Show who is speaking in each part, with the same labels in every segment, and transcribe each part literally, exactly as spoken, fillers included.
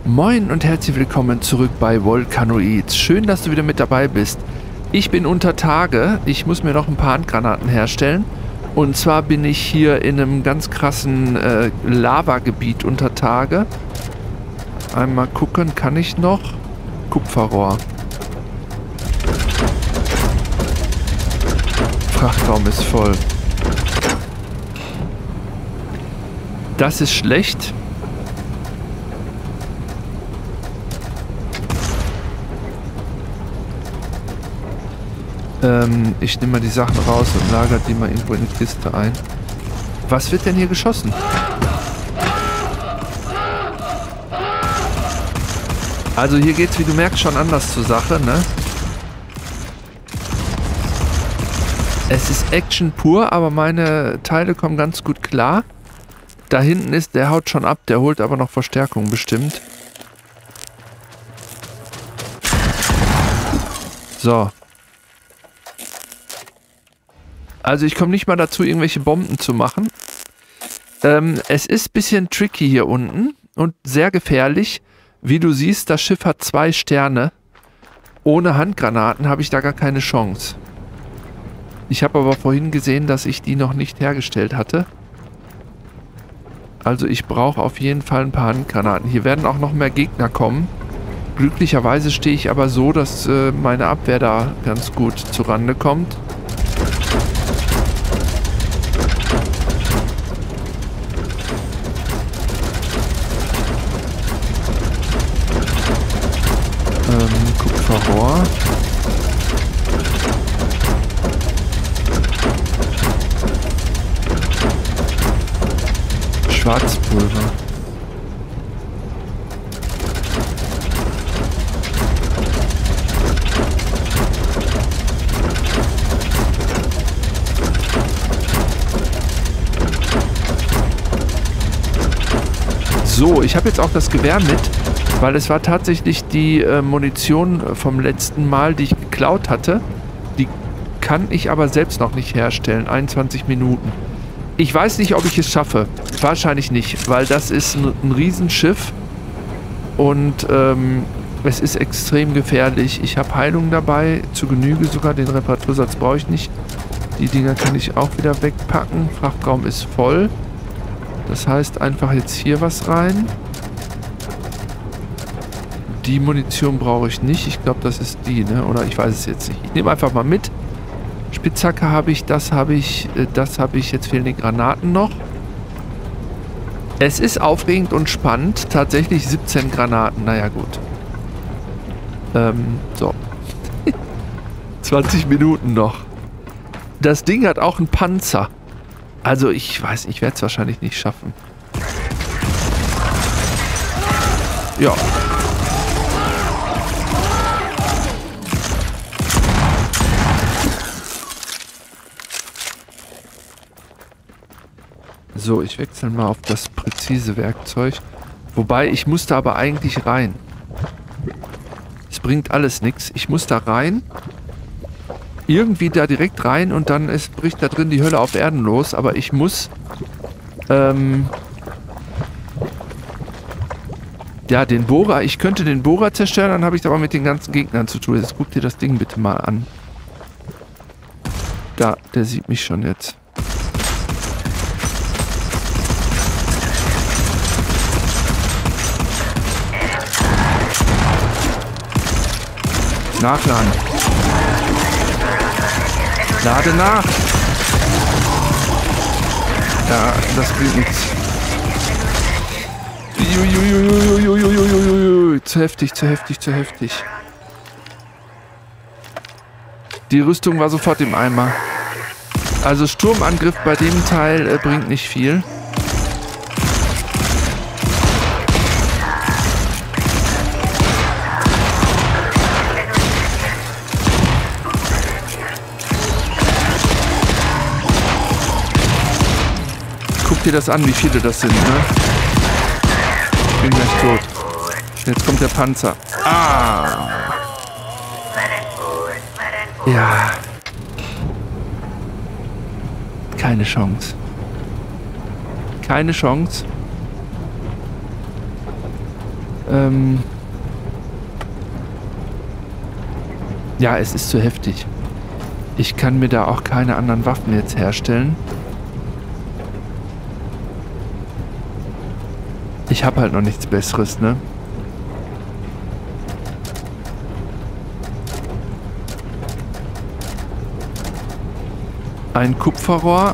Speaker 1: Moin und herzlich willkommen zurück bei Volcanoids. Schön, dass du wieder mit dabei bist. Ich bin unter Tage. Ich muss mir noch ein paar Handgranaten herstellen. Und zwar bin ich hier in einem ganz krassen äh, Lavagebiet unter Tage. Einmal gucken, kann ich noch? Kupferrohr. Frachtraum ist voll. Das ist schlecht. Ähm, ich nehme mal die Sachen raus und lagere die mal irgendwo in die Kiste ein. Was wird denn hier geschossen? Also hier geht's, wie du merkst, schon anders zur Sache, ne? Es ist Action pur, aber meine Teile kommen ganz gut klar. Da hinten ist, der haut schon ab, der holt aber noch Verstärkung bestimmt. So. Also ich komme nicht mal dazu, irgendwelche Bomben zu machen. Ähm, es ist ein bisschen tricky hier unten und sehr gefährlich. Wie du siehst, das Schiff hat zwei Sterne. Ohne Handgranaten habe ich da gar keine Chance. Ich habe aber vorhin gesehen, dass ich die noch nicht hergestellt hatte. Also ich brauche auf jeden Fall ein paar Handgranaten. Hier werden auch noch mehr Gegner kommen. Glücklicherweise stehe ich aber so, dass äh, meine Abwehr da ganz gut zurande kommt. Ähm, Kupferrohr. Schwarzpulver. So, ich habe jetzt auch das Gewehr mit, weil es war tatsächlich die äh, Munition vom letzten Mal, die ich geklaut hatte. Die kann ich aber selbst noch nicht herstellen. einundzwanzig Minuten. Ich weiß nicht, ob ich es schaffe. Wahrscheinlich nicht, weil das ist ein, ein Riesenschiff und ähm, es ist extrem gefährlich. Ich habe Heilung dabei, zu Genüge sogar. Den Reparatursatz brauche ich nicht. Die Dinger kann ich auch wieder wegpacken. Frachtraum ist voll. Das heißt, einfach jetzt hier was rein. Die Munition brauche ich nicht. Ich glaube, das ist die, ne? Oder ich weiß es jetzt nicht. Ich nehme einfach mal mit. Spitzhacke habe ich, das habe ich, das habe ich. Jetzt fehlen die Granaten noch. Es ist aufregend und spannend. Tatsächlich siebzehn Granaten. Naja, gut. Ähm, so. zwanzig Minuten noch. Das Ding hat auch einen Panzer. Also ich weiß, ich werde es wahrscheinlich nicht schaffen. Ja. So, ich wechsle mal auf das präzise Werkzeug. Wobei, ich muss da aber eigentlich rein. Es bringt alles nichts. Ich muss da rein. Irgendwie da direkt rein und dann ist, bricht da drin die Hölle auf Erden los. Aber ich muss... Ähm, ja, den Bohrer. Ich könnte den Bohrer zerstören, dann habe ich aber mit den ganzen Gegnern zu tun. Jetzt guck dir das Ding bitte mal an. Da, der sieht mich schon jetzt. Nachladen. Lade nach. Ja, das bringt nichts. Zu heftig, zu heftig, zu heftig. Die Rüstung war sofort im Eimer. Also Sturmangriff bei dem Teil äh, bringt nicht viel. Guck dir das an, wie viele das sind, ne? Ich bin gleich tot. Jetzt kommt der Panzer. Ah! Ja. Keine Chance. Keine Chance. Ähm ja, es ist zu heftig. Ich kann mir da auch keine anderen Waffen jetzt herstellen. Ich habe halt noch nichts Besseres, ne? Ein Kupferrohr.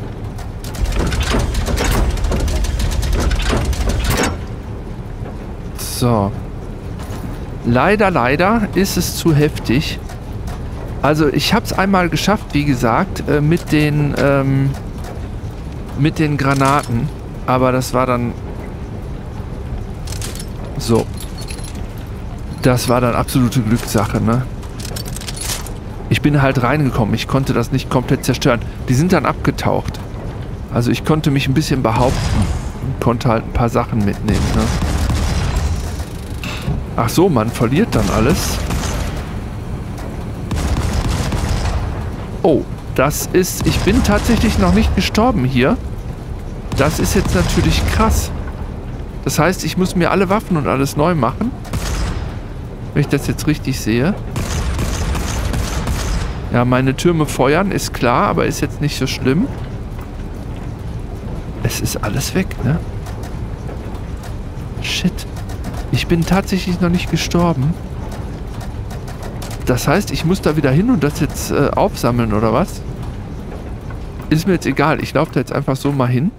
Speaker 1: So. Leider, leider ist es zu heftig. Also ich habe es einmal geschafft, wie gesagt, äh, mit den ähm, mit den Granaten. Aber das war dann so. Das war dann absolute Glückssache, ne? Ich bin halt reingekommen. Ich konnte das nicht komplett zerstören. Die sind dann abgetaucht. Also ich konnte mich ein bisschen behaupten. Und konnte halt ein paar Sachen mitnehmen, ne? Ach so, man verliert dann alles. Oh, das ist... Ich bin tatsächlich noch nicht gestorben hier. Das ist jetzt natürlich krass. Das heißt, ich muss mir alle Waffen und alles neu machen. Wenn ich das jetzt richtig sehe. Ja, meine Türme feuern, ist klar, aber ist jetzt nicht so schlimm. Es ist alles weg, ne? Shit. Ich bin tatsächlich noch nicht gestorben. Das heißt, ich muss da wieder hin und das jetzt äh, aufsammeln, oder was? Ist mir jetzt egal. Ich laufe da jetzt einfach so mal hin.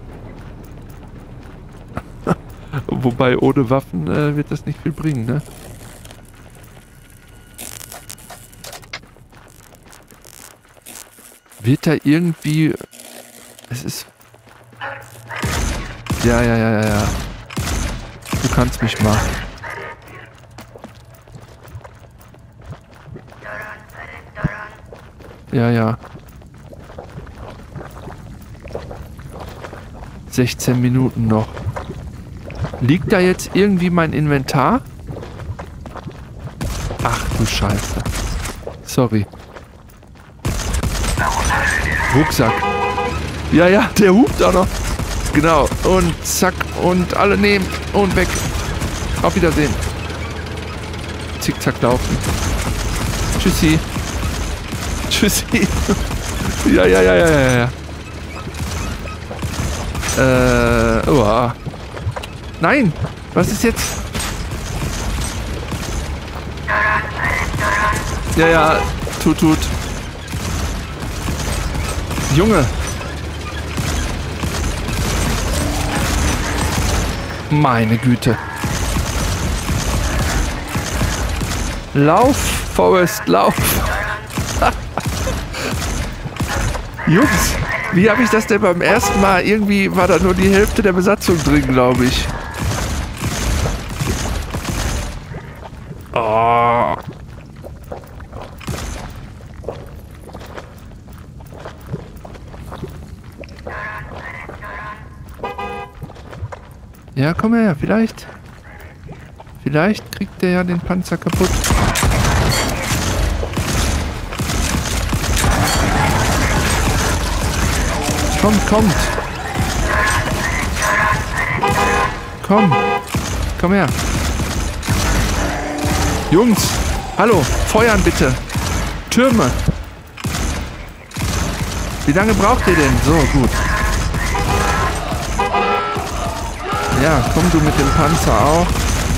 Speaker 1: Wobei, ohne Waffen äh, wird das nicht viel bringen, ne? Wird da irgendwie... Es ist... Ja, ja, ja, ja, ja. Du kannst mich mal. Ja, ja. sechzehn Minuten noch. Liegt da jetzt irgendwie mein Inventar? Ach du Scheiße. Sorry. Rucksack. Ja, ja, der hupt auch noch. Genau. Und zack. Und alle nehmen. Und weg. Auf Wiedersehen. Zickzack laufen. Tschüssi. Tschüssi. Ja, ja, ja, ja, ja, ja. Äh, uah. Nein. Was ist jetzt? Ja, ja. Tut, tut. Junge. Meine Güte. Lauf, Forrest, lauf. Jungs, wie habe ich das denn beim ersten Mal? Irgendwie war da nur die Hälfte der Besatzung drin, glaube ich. Oh. Ja, komm her, vielleicht. Vielleicht kriegt der ja den Panzer kaputt. Kommt, kommt. Komm. Komm her. Jungs, hallo, feuern bitte. Türme. Wie lange braucht ihr denn? So, gut. Ja, komm du mit dem Panzer auch.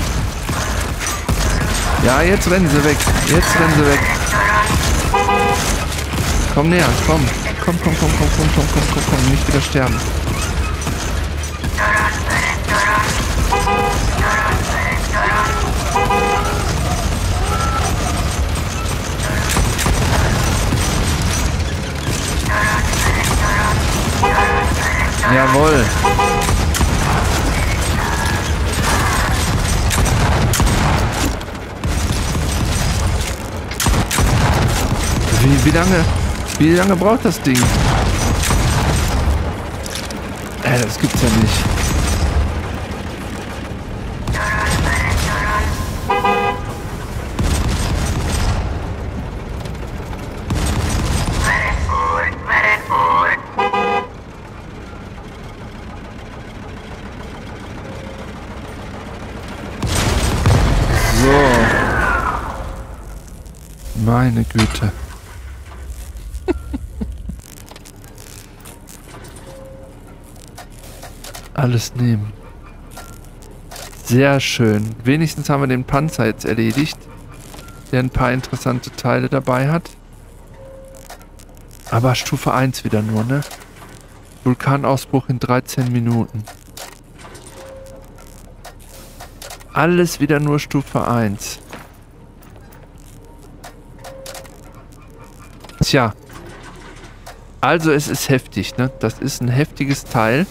Speaker 1: Ja, jetzt rennen sie weg. Jetzt rennen sie weg. Komm näher, komm. Komm, komm, komm, komm, komm, komm, komm, komm, komm. Nicht wieder sterben. Jawohl. Wie, wie lange, wie lange braucht das Ding? Äh, das gibt's ja nicht. Meine Güte. Alles nehmen. Sehr schön. Wenigstens haben wir den Panzer jetzt erledigt, der ein paar interessante Teile dabei hat. Aber Stufe eins wieder nur, ne? Vulkanausbruch in dreizehn Minuten. Alles wieder nur Stufe eins. Tja. Also es ist heftig, ne? Das ist ein heftiges Teil.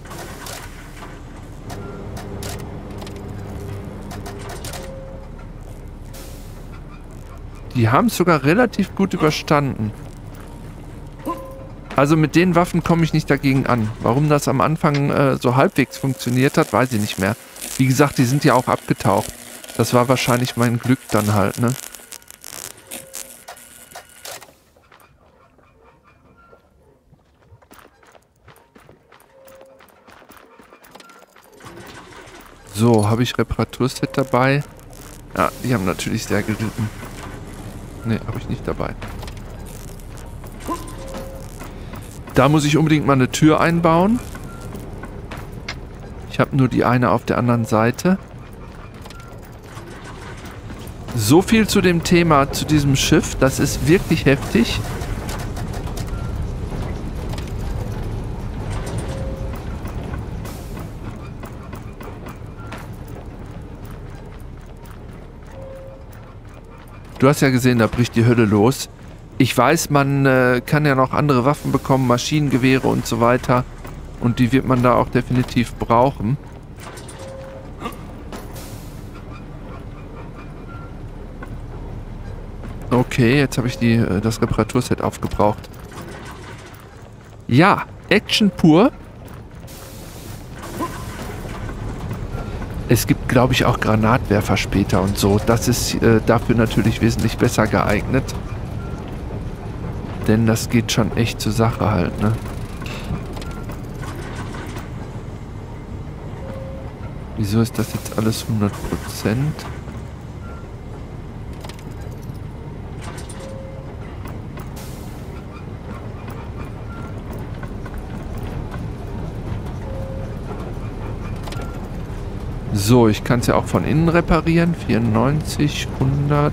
Speaker 1: Die haben es sogar relativ gut überstanden. Also mit den Waffen komme ich nicht dagegen an. Warum das am Anfang äh, so halbwegs funktioniert hat, weiß ich nicht mehr. Wie gesagt, die sind ja auch abgetaucht. Das war wahrscheinlich mein Glück dann halt, ne? So, habe ich Reparaturset dabei? Ja, die haben natürlich sehr gelitten. Ne, habe ich nicht dabei. Da muss ich unbedingt mal eine Tür einbauen. Ich habe nur die eine auf der anderen Seite. So viel zu dem Thema, zu diesem Schiff. Das ist wirklich heftig. Du hast ja gesehen, da bricht die Hölle los. Ich weiß, man äh, kann ja noch andere Waffen bekommen, Maschinengewehre und so weiter. Und die wird man da auch definitiv brauchen. Okay, jetzt habe ich die, äh, das Reparaturset aufgebraucht. Ja, Action pur. Es gibt, glaube ich, auch Granatwerfer später und so. Das ist äh, dafür natürlich wesentlich besser geeignet. Denn das geht schon echt zur Sache halt, ne? Wieso ist das jetzt alles hundert Prozent? So, ich kann es ja auch von innen reparieren. vierundneunzig, hundert.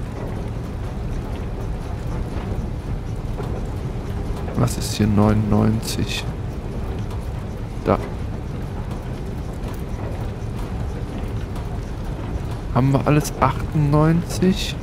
Speaker 1: Was ist hier neunundneunzig? Da. Haben wir alles achtundneunzig?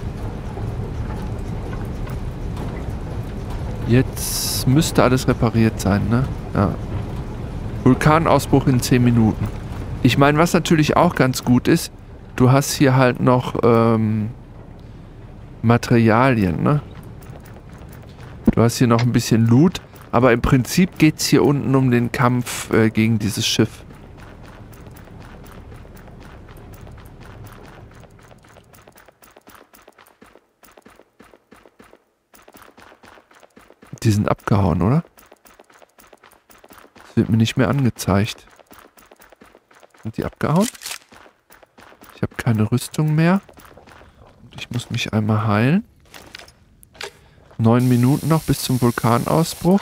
Speaker 1: Jetzt müsste alles repariert sein, ne? Ja. Vulkanausbruch in zehn Minuten. Ich meine, was natürlich auch ganz gut ist, du hast hier halt noch ähm, Materialien, ne? Du hast hier noch ein bisschen Loot, aber im Prinzip geht es hier unten um den Kampf äh, gegen dieses Schiff. Die sind abgehauen, oder? Das wird mir nicht mehr angezeigt. Sind die abgehauen? Ich habe keine Rüstung mehr. Und ich muss mich einmal heilen. Neun Minuten noch bis zum Vulkanausbruch.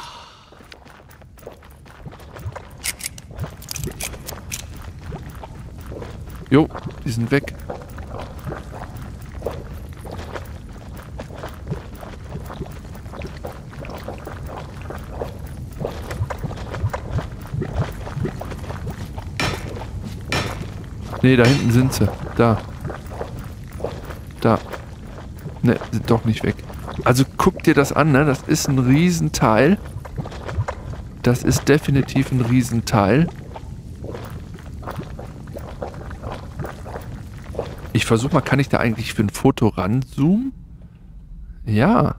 Speaker 1: Jo, die sind weg. Nee, da hinten sind sie. Da. Da. Ne, sind doch nicht weg. Also guck dir das an, ne? Das ist ein Riesenteil. Das ist definitiv ein Riesenteil. Ich versuche mal, kann ich da eigentlich für ein Foto ranzoomen? Ja.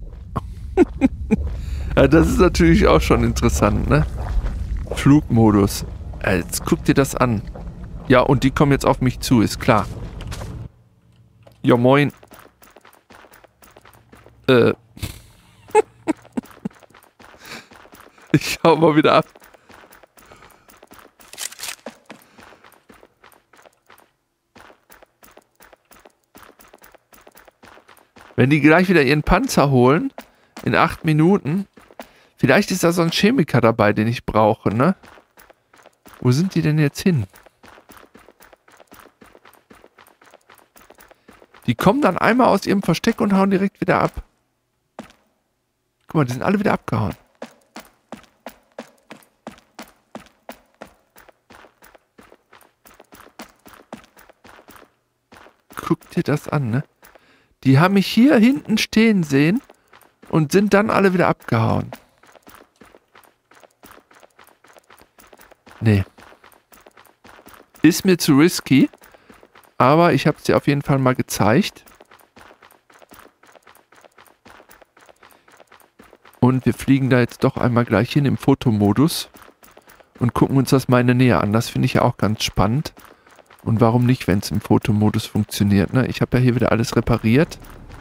Speaker 1: Ja, das ist natürlich auch schon interessant, ne? Flugmodus. Jetzt guck dir das an. Ja, und die kommen jetzt auf mich zu, ist klar. Ja, moin. Äh. Ich hau mal wieder ab. Wenn die gleich wieder ihren Panzer holen, in acht Minuten, vielleicht ist da so ein Chemiker dabei, den ich brauche, ne? Wo sind die denn jetzt hin? Die kommen dann einmal aus ihrem Versteck und hauen direkt wieder ab. Guck mal, die sind alle wieder abgehauen. Guck dir das an, ne? Die haben mich hier hinten stehen sehen und sind dann alle wieder abgehauen. Nee. Ist mir zu risky, aber ich habe es dir auf jeden Fall mal gezeigt. Und wir fliegen da jetzt doch einmal gleich hin im Fotomodus und gucken uns das mal in der Nähe an. Das finde ich ja auch ganz spannend. Und warum nicht, wenn es im Fotomodus funktioniert, ne? Ich habe ja hier wieder alles repariert.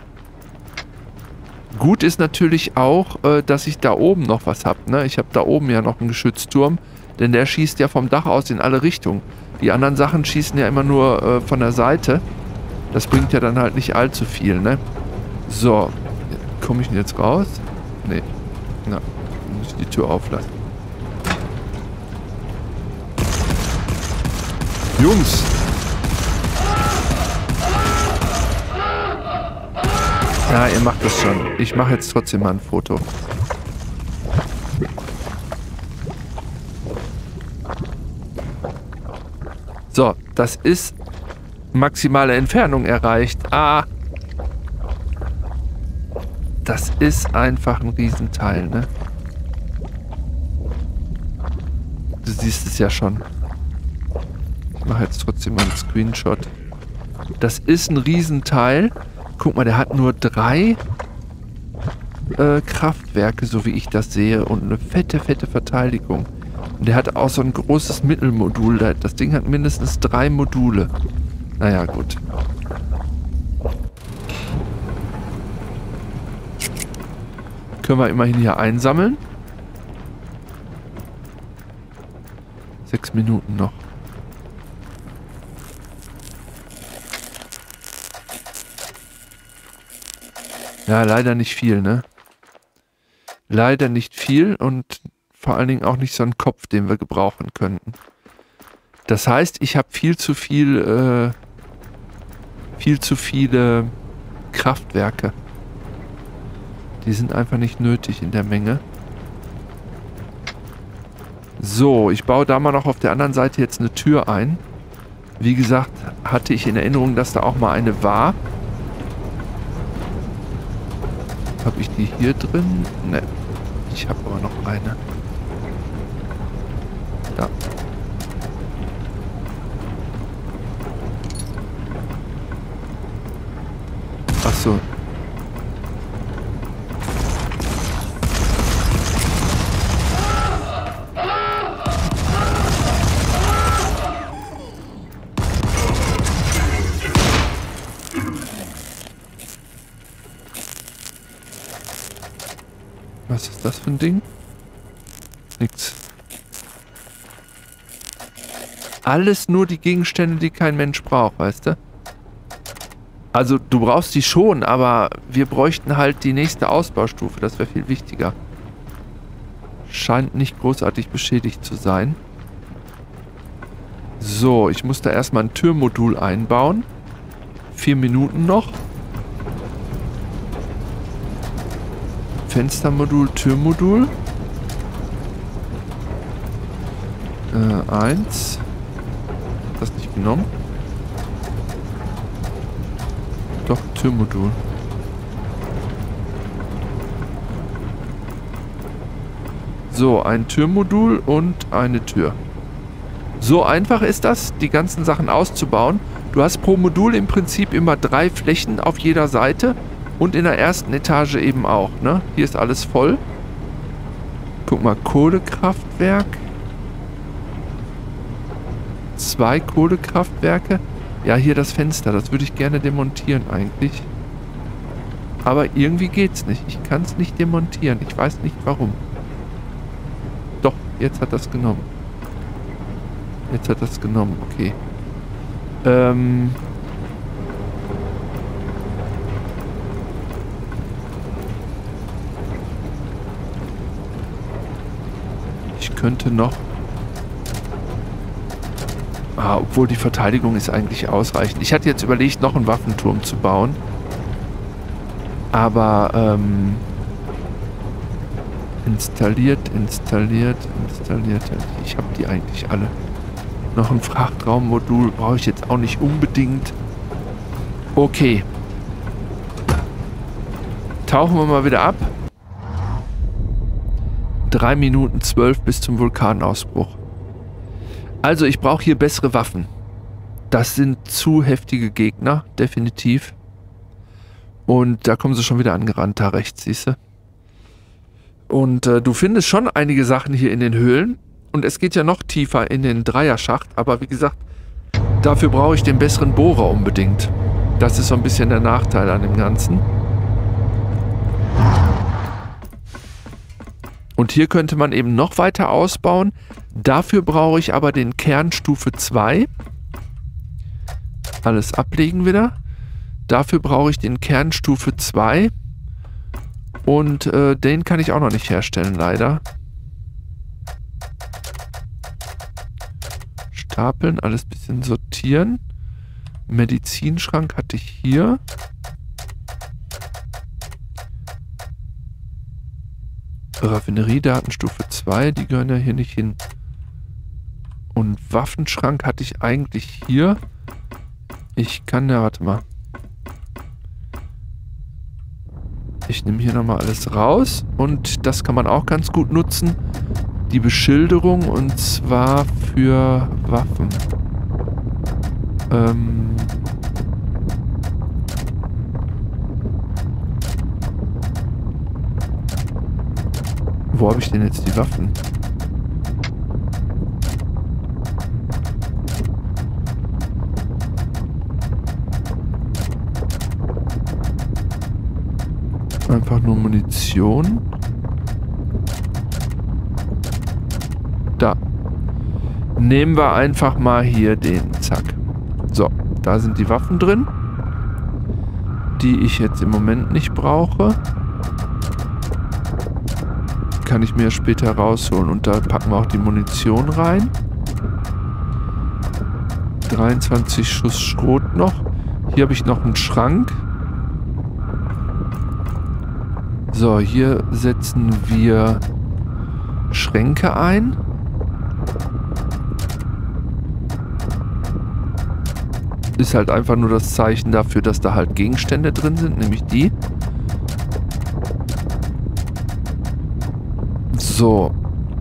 Speaker 1: Gut ist natürlich auch, äh, dass ich da oben noch was habe, ne? Ich habe da oben ja noch einen Geschützturm, denn der schießt ja vom Dach aus in alle Richtungen. Die anderen Sachen schießen ja immer nur äh, von der Seite. Das bringt ja dann halt nicht allzu viel, ne? So, komme ich denn jetzt raus? Nee. Na, muss ich die Tür auflassen. Jungs! Ja, ihr macht das schon. Ich mache jetzt trotzdem mal ein Foto. So, das ist maximale Entfernung erreicht. Ah! Das ist einfach ein Riesenteil, ne? Du siehst es ja schon. Ich mache jetzt trotzdem mal einen Screenshot. Das ist ein Riesenteil. Guck mal, der hat nur drei äh, Kraftwerke, so wie ich das sehe. Und eine fette, fette Verteidigung. Und der hat auch so ein großes Mittelmodul. Das Ding hat mindestens drei Module. Naja, gut. Können wir immerhin hier einsammeln. Sechs Minuten noch. Ja, leider nicht viel, ne? Leider nicht viel und vor allen Dingen auch nicht so einen Kopf, den wir gebrauchen könnten. Das heißt, ich habe viel zu viel, äh, viel zu viele Kraftwerke. Die sind einfach nicht nötig in der Menge. So, ich baue da mal noch auf der anderen Seite jetzt eine Tür ein. Wie gesagt, hatte ich in Erinnerung, dass da auch mal eine war. Habe ich die hier drin? Ne, ich habe aber noch eine. Da. Ach so. Was ist das für ein Ding? Nix. Alles nur die Gegenstände, die kein Mensch braucht, weißt du? Also, du brauchst die schon, aber wir bräuchten halt die nächste Ausbaustufe. Das wäre viel wichtiger. Scheint nicht großartig beschädigt zu sein. So, ich muss da erstmal ein Türmodul einbauen. Vier Minuten noch. Fenstermodul, Türmodul. Äh, eins. Das nicht genommen. Doch, Türmodul. So, ein Türmodul und eine Tür. So einfach ist das, die ganzen Sachen auszubauen. Du hast pro Modul im Prinzip immer drei Flächen auf jeder Seite. Und in der ersten Etage eben auch, ne? Hier ist alles voll. Guck mal, Kohlekraftwerk. Zwei Kohlekraftwerke. Ja, hier das Fenster. Das würde ich gerne demontieren eigentlich. Aber irgendwie geht's nicht. Ich kann es nicht demontieren. Ich weiß nicht warum. Doch, jetzt hat das genommen. Jetzt hat das genommen, okay. Ähm... könnte noch... Ah, obwohl die Verteidigung ist eigentlich ausreichend. Ich hatte jetzt überlegt, noch einen Waffenturm zu bauen. Aber, ähm... installiert, installiert, installiert. Ich habe die eigentlich alle. Noch ein Frachtraummodul brauche ich jetzt auch nicht unbedingt. Okay. Tauchen wir mal wieder ab. drei Minuten zwölf bis zum Vulkanausbruch. Also ich brauche hier bessere Waffen. Das sind zu heftige Gegner, definitiv. Und da kommen sie schon wieder angerannt, da rechts, siehst du. Und äh, du findest schon einige Sachen hier in den Höhlen. Und es geht ja noch tiefer in den Dreierschacht. Aber wie gesagt, dafür brauche ich den besseren Bohrer unbedingt. Das ist so ein bisschen der Nachteil an dem Ganzen. Und hier könnte man eben noch weiter ausbauen. Dafür brauche ich aber den Kern Stufe zwei. Alles ablegen wieder. Dafür brauche ich den Kern Stufe zwei. Und äh, den kann ich auch noch nicht herstellen, leider. Stapeln, alles ein bisschen sortieren. Medizinschrank hatte ich hier. Raffineriedaten Stufe zwei, die gehören ja hier nicht hin. Und Waffenschrank hatte ich eigentlich hier. Ich kann ja, warte mal. Ich nehme hier nochmal alles raus. Und das kann man auch ganz gut nutzen. Die Beschilderung, und zwar für Waffen. Ähm... Wo habe ich denn jetzt die Waffen? Einfach nur Munition. Da. Nehmen wir einfach mal hier den. Zack. So, da sind die Waffen drin. Die ich jetzt im Moment nicht brauche. Kann ich mir später rausholen. Und da packen wir auch die Munition rein. dreiundzwanzig Schuss Schrot noch. Hier habe ich noch einen Schrank. So, hier setzen wir Schränke ein. Ist halt einfach nur das Zeichen dafür, dass da halt Gegenstände drin sind, nämlich die. So.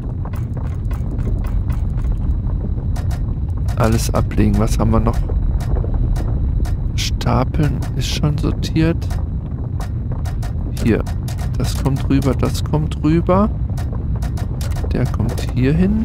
Speaker 1: Alles ablegen. Was haben wir noch? Stapeln ist schon sortiert. Hier. Das kommt rüber, das kommt rüber. Der kommt hier hin.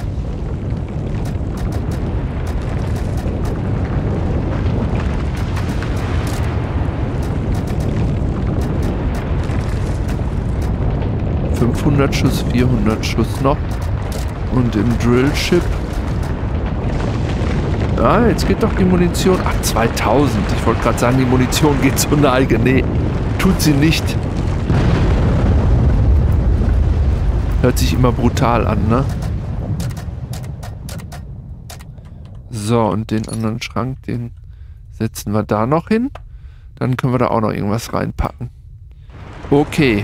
Speaker 1: fünfhundert Schuss, vierhundert Schuss noch. Und im Drillship. Ah, jetzt geht doch die Munition. Ach, zweitausend. Ich wollte gerade sagen, die Munition geht zur Neige. Nee, tut sie nicht. Hört sich immer brutal an, ne? So, und den anderen Schrank, den setzen wir da noch hin. Dann können wir da auch noch irgendwas reinpacken. Okay.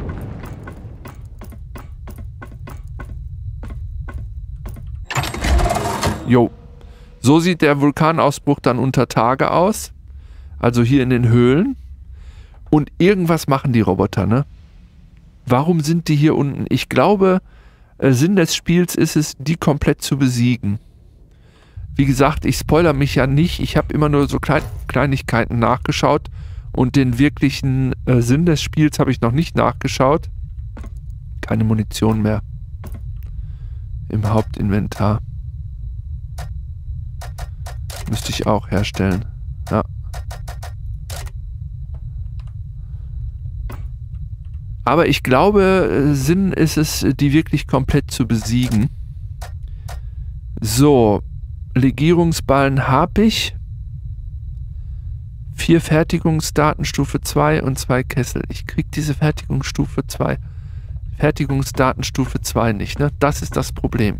Speaker 1: Jo. So sieht der Vulkanausbruch dann unter Tage aus. Also hier in den Höhlen. Und irgendwas machen die Roboter, ne? Warum sind die hier unten? Ich glaube, äh, Sinn des Spiels ist es, die komplett zu besiegen. Wie gesagt, ich spoilere mich ja nicht. Ich habe immer nur so Klein Kleinigkeiten nachgeschaut. Und den wirklichen äh, Sinn des Spiels habe ich noch nicht nachgeschaut. Keine Munition mehr. Im Hauptinventar. Müsste ich auch herstellen. Ja. Aber ich glaube, Sinn ist es, die wirklich komplett zu besiegen. So. Legierungsballen habe ich. Vier Fertigungsdaten Stufe zwei und zwei Kessel. Ich kriege diese Fertigungsstufe zwei. Fertigungsdatenstufe zwei nicht, ne? Das ist das Problem.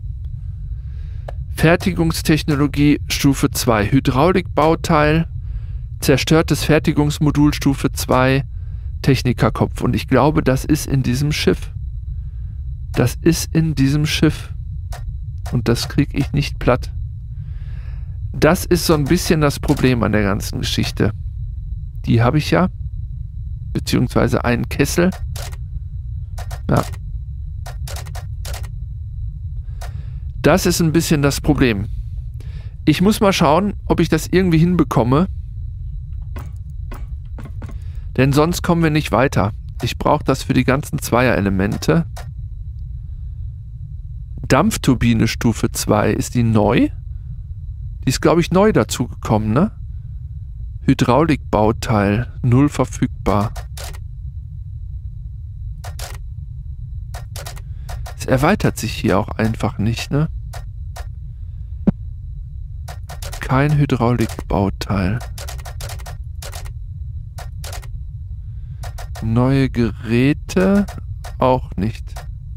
Speaker 1: Fertigungstechnologie Stufe zwei. Hydraulikbauteil, zerstörtes Fertigungsmodul Stufe zwei, Technikerkopf. Und ich glaube, das ist in diesem Schiff. Das ist in diesem Schiff. Und das kriege ich nicht platt. Das ist so ein bisschen das Problem an der ganzen Geschichte. Die habe ich ja. Beziehungsweise einen Kessel. Ja. Das ist ein bisschen das Problem. Ich muss mal schauen, ob ich das irgendwie hinbekomme. Denn sonst kommen wir nicht weiter. Ich brauche das für die ganzen Zweier-Elemente. Dampfturbine Stufe zwei. Ist die neu? Die ist, glaube ich, neu dazugekommen, ne? Hydraulikbauteil. Null verfügbar. Es erweitert sich hier auch einfach nicht, ne? Kein Hydraulikbauteil. Neue Geräte auch nicht.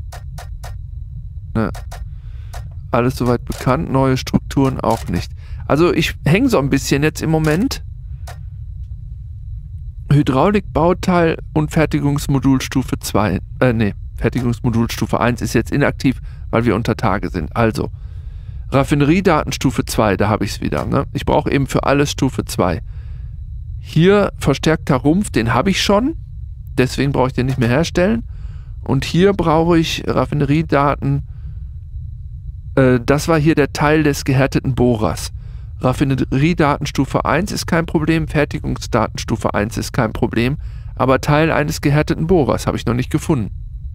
Speaker 1: Ne. Alles soweit bekannt. Neue Strukturen auch nicht. Also ich hänge so ein bisschen jetzt im Moment. Hydraulikbauteil und Fertigungsmodul Stufe zwei. Äh, ne. Fertigungsmodul Stufe eins ist jetzt inaktiv, weil wir unter Tage sind. Also, Raffineriedaten Stufe zwei, da habe ich es wieder. Ne? Ich brauche eben für alles Stufe zwei. Hier verstärkter Rumpf, den habe ich schon. Deswegen brauche ich den nicht mehr herstellen. Und hier brauche ich Raffineriedaten. Äh, das war hier der Teil des gehärteten Bohrers. Raffineriedaten Stufe eins ist kein Problem. Fertigungsdaten Stufe eins ist kein Problem. Aber Teil eines gehärteten Bohrers habe ich noch nicht gefunden.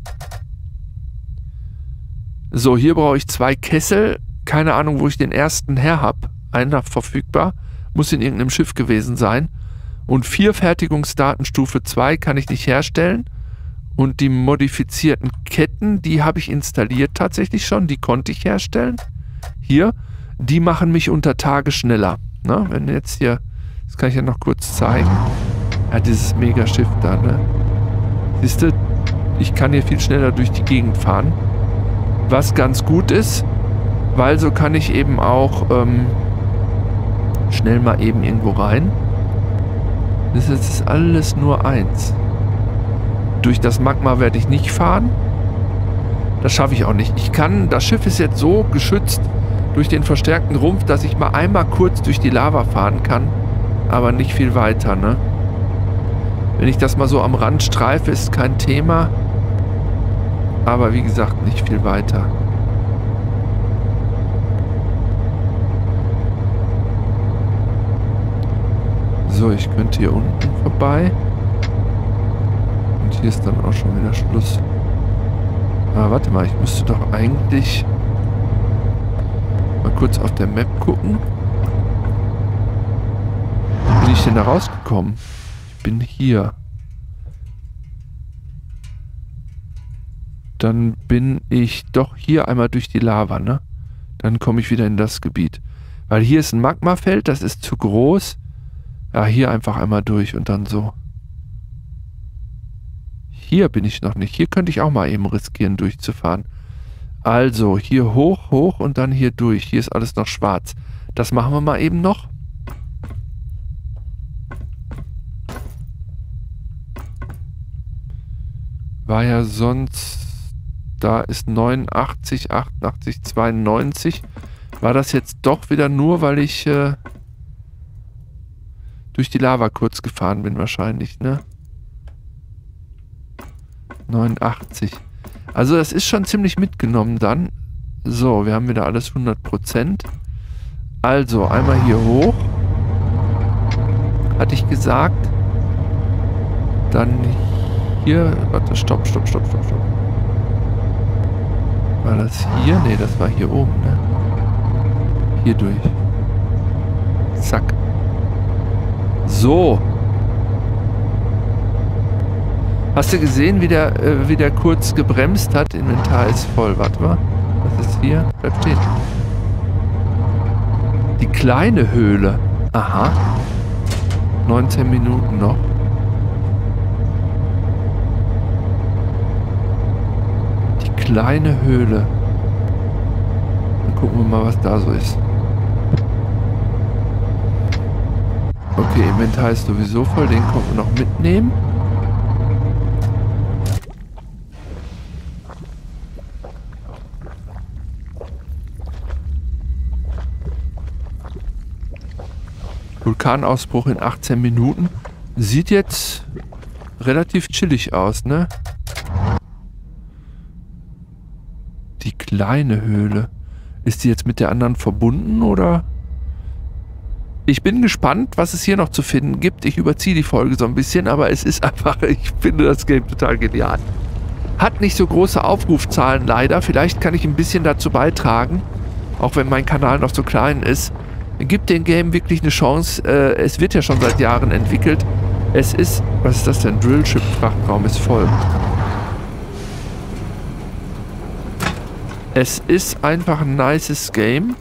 Speaker 1: So, hier brauche ich zwei Kessel. Keine Ahnung, wo ich den ersten her habe. Einer verfügbar. Muss in irgendeinem Schiff gewesen sein. Und vier Fertigungsdaten Stufe zwei kann ich nicht herstellen. Und die modifizierten Ketten, die habe ich installiert tatsächlich schon. Die konnte ich herstellen. Hier, die machen mich unter Tage schneller. Na, wenn jetzt hier, das kann ich ja noch kurz zeigen. Ja, dieses Megaschiff da, ne? Siehst du, ich kann hier viel schneller durch die Gegend fahren. Was ganz gut ist, weil so kann ich eben auch ähm, schnell mal eben irgendwo rein. Das ist alles nur eins. Durch das Magma werde ich nicht fahren. Das schaffe ich auch nicht. Ich kann, das Schiff ist jetzt so geschützt durch den verstärkten Rumpf, dass ich mal einmal kurz durch die Lava fahren kann. Aber nicht viel weiter, ne? Wenn ich das mal so am Rand streife, ist kein Thema. Aber wie gesagt, nicht viel weiter. So, ich könnte hier unten vorbei. Und hier ist dann auch schon wieder Schluss. Aber warte mal, ich müsste doch eigentlich mal kurz auf der Map gucken. Wie bin ich denn da rausgekommen? Ich bin hier. Dann bin ich doch hier einmal durch die Lava, ne? Dann komme ich wieder in das Gebiet. Weil hier ist ein Magmafeld, das ist zu groß. Ja, hier einfach einmal durch und dann so. Hier bin ich noch nicht. Hier könnte ich auch mal eben riskieren, durchzufahren. Also, hier hoch, hoch und dann hier durch. Hier ist alles noch schwarz. Das machen wir mal eben noch. War ja sonst... Da ist neunundachtzig, achtundachtzig, zweiundneunzig. War das jetzt doch wieder nur, weil ich äh, durch die Lava kurz gefahren bin wahrscheinlich, ne? neunundachtzig. Also das ist schon ziemlich mitgenommen dann. So, wir haben wieder alles hundert Prozent. Also, einmal hier hoch. Hatte ich gesagt. Dann hier... Warte, stopp, stopp, stopp, stopp, stopp. War das hier? Ne, das war hier oben, ne? Hier durch. Zack. So. Hast du gesehen, wie der, äh, wie der kurz gebremst hat? Inventar ist voll. Warte mal. Was ist hier? Bleib stehen. Die kleine Höhle. Aha. neunzehn Minuten noch. kleine Höhle. Dann gucken wir mal, was da so ist. Okay, Inventar ist sowieso voll. Den können wir noch mitnehmen. Vulkanausbruch in achtzehn Minuten. Sieht jetzt relativ chillig aus, ne? Die kleine Höhle. Ist die jetzt mit der anderen verbunden, oder? Ich bin gespannt, was es hier noch zu finden gibt. Ich überziehe die Folge so ein bisschen, aber es ist einfach, ich finde das Game total genial. Hat nicht so große Aufrufzahlen leider. Vielleicht kann ich ein bisschen dazu beitragen, auch wenn mein Kanal noch so klein ist. Gibt dem Game wirklich eine Chance. Äh, es wird ja schon seit Jahren entwickelt. Es ist... Was ist das denn? Drillship-Frachtraum ist voll. Es ist einfach ein nices Game.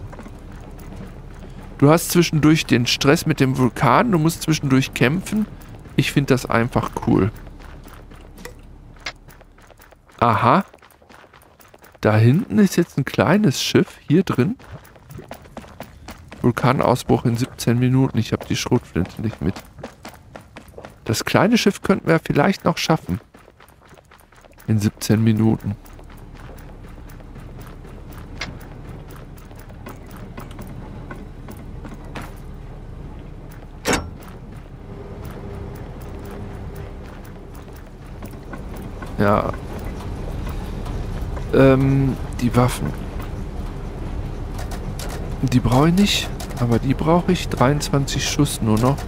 Speaker 1: Du hast zwischendurch den Stress mit dem Vulkan. Du musst zwischendurch kämpfen. Ich finde das einfach cool. Aha. Da hinten ist jetzt ein kleines Schiff. Hier drin. Vulkanausbruch in siebzehn Minuten. Ich habe die Schrotflinte nicht mit. Das kleine Schiff könnten wir vielleicht noch schaffen. In siebzehn Minuten. Ja. Ähm, die Waffen. Die brauche ich nicht, aber die brauche ich. dreiundzwanzig Schuss nur noch.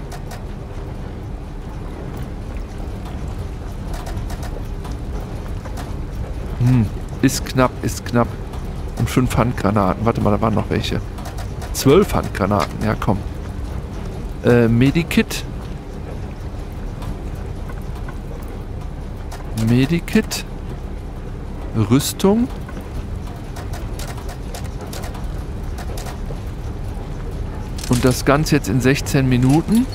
Speaker 1: Hm, ist knapp, ist knapp. Und fünf Handgranaten. Warte mal, da waren noch welche. zwölf Handgranaten, ja komm. Äh, Medikit. Medikit. Rüstung. Und das Ganze jetzt in sechzehn Minuten.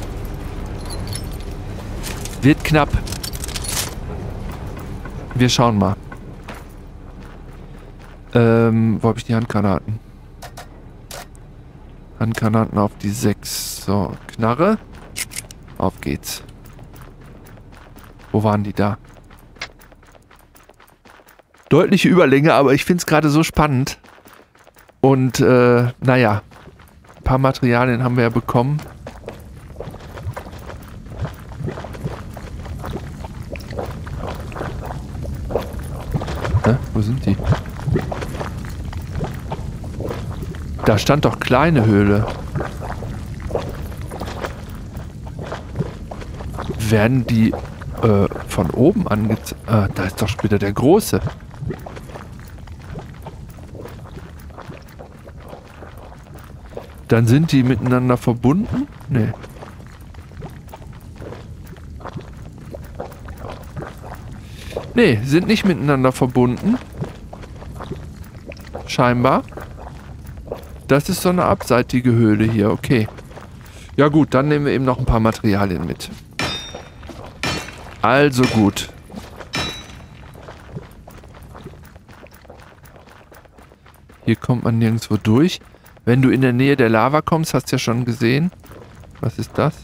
Speaker 1: Wird knapp. Wir schauen mal. Ähm, wo habe ich die Handgranaten? Handgranaten auf die sechs. So, Knarre. Auf geht's. Wo waren die da? Deutliche Überlänge, aber ich finde es gerade so spannend. Und, äh, naja. Ein paar Materialien haben wir ja bekommen. Hä? Wo sind die? Da stand doch kleine Höhle. Werden die äh, von oben angezeigt? Ah, da ist doch später der große. Dann sind die miteinander verbunden? Nee. Nee, sind nicht miteinander verbunden. Scheinbar. Das ist so eine abseitige Höhle hier, okay. Ja gut, dann nehmen wir eben noch ein paar Materialien mit. Also gut. Hier kommt man nirgendwo durch. Wenn du in der Nähe der Lava kommst, hast du ja schon gesehen. Was ist das?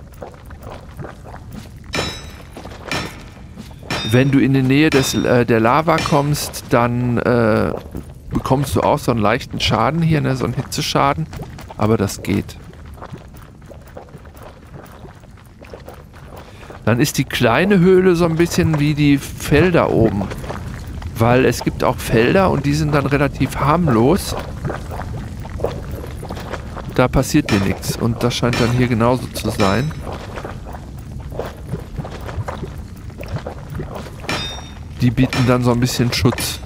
Speaker 1: Wenn du in die Nähe des, äh, der Lava kommst, dann äh, bekommst du auch so einen leichten Schaden hier, ne? So einen Hitzeschaden. Aber das geht. Dann ist die kleine Höhle so ein bisschen wie die Felder oben. Weil es gibt auch Felder und die sind dann relativ harmlos. Da passiert dir nichts. Und das scheint dann hier genauso zu sein. Die bieten dann so ein bisschen Schutz.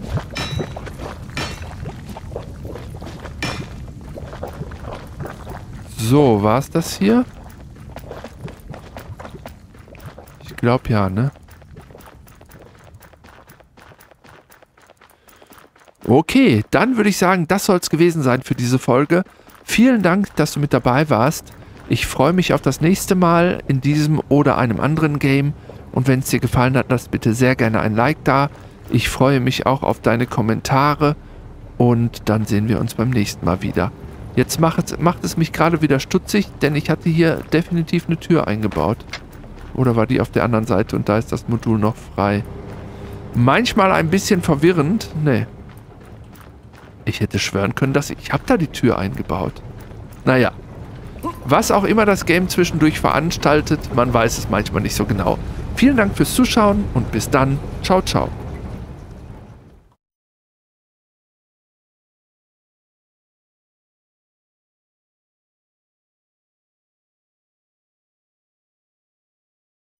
Speaker 1: So, war es das hier? Ich glaube ja, ne? Okay, dann würde ich sagen, das soll es gewesen sein für diese Folge. Vielen Dank, dass du mit dabei warst. Ich freue mich auf das nächste Mal in diesem oder einem anderen Game. Und wenn es dir gefallen hat, lass bitte sehr gerne ein Like da. Ich freue mich auch auf deine Kommentare und dann sehen wir uns beim nächsten Mal wieder. Jetzt macht es, macht es mich gerade wieder stutzig, denn ich hatte hier definitiv eine Tür eingebaut. Oder war die auf der anderen Seite und da ist das Modul noch frei? Manchmal ein bisschen verwirrend. Nee. Ich hätte schwören können, dass ich... Ich habe da die Tür eingebaut. Naja. Was auch immer das Game zwischendurch veranstaltet, man weiß es manchmal nicht so genau. Vielen Dank fürs Zuschauen und bis dann. Ciao, ciao.